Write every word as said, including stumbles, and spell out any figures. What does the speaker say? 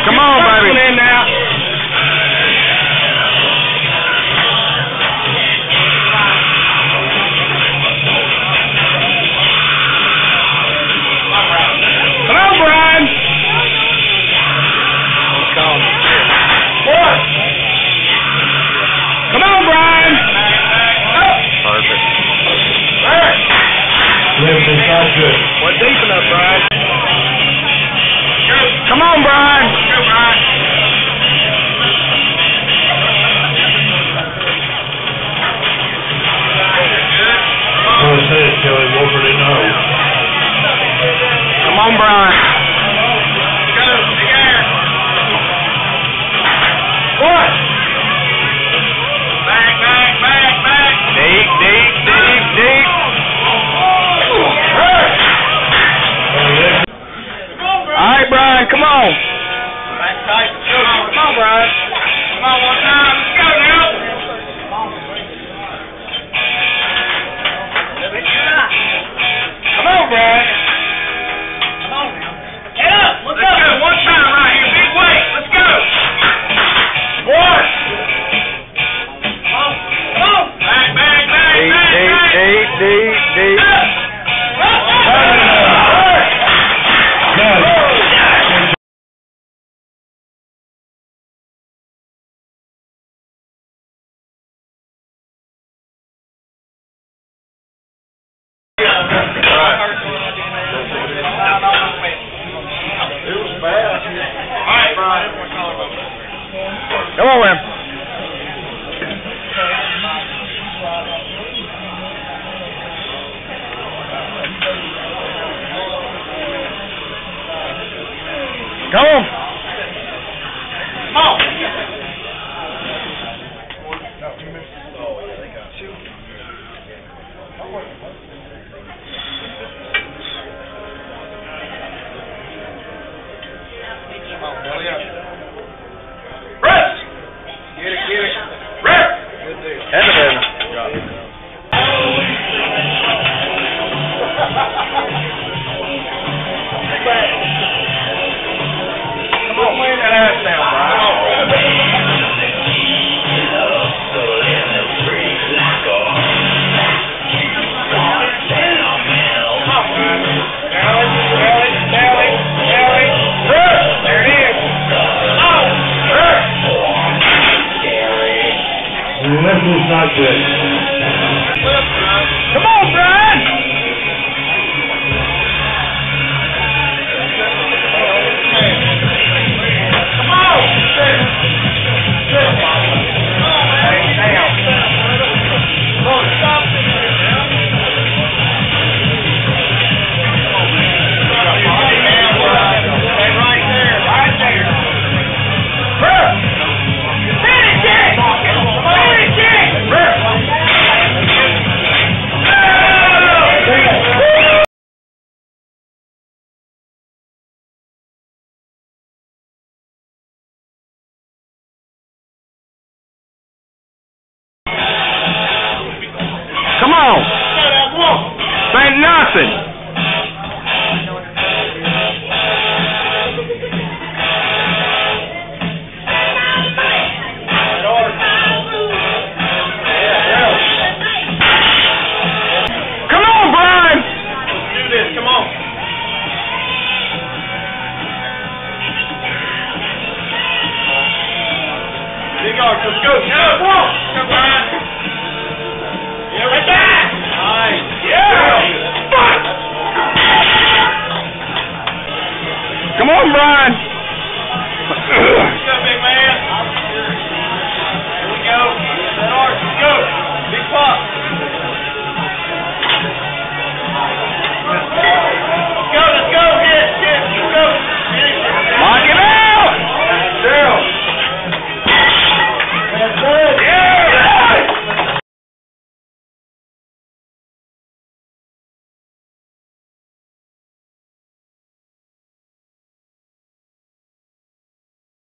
Come on, baby. In now. Come on, Brian. What? Come on, Brian. Perfect. Lift is not good. What deep enough, Brian? Come on, Brian. Go, Brian. Well said, Kelly Wolford didn't know. Come on, Brian. Go, big air. What? Back, back, back, back. Deep, deep, deep, deep. All right, Brian, come on. Back tight. Come on, come on, Brian. Come on, one time. Let's go now. Come on, Brian. Come on now. Head up. Let's, Let's go. go. One time right here. Big weight. Let's go. One. Come on. Come on. Back, back, back, Deep, back, deep, back. deep, deep, deep. Come on, man. Come on. Come on. Rest. Get it, get it. Rest. Good deal. Hand it in. Come on, lay that ass down, Brian. This is not good. Come on, Brian! Come on! Hey, down. Come on, stop. Stay right there, right there. Finish it! Finish it! Come on. Ain't nothing. Come on, Brian. Let's do this. Come on. Big arms. Let's go. Come on. Come on. Yeah, right there. Nice. Yeah. Come on, Brian.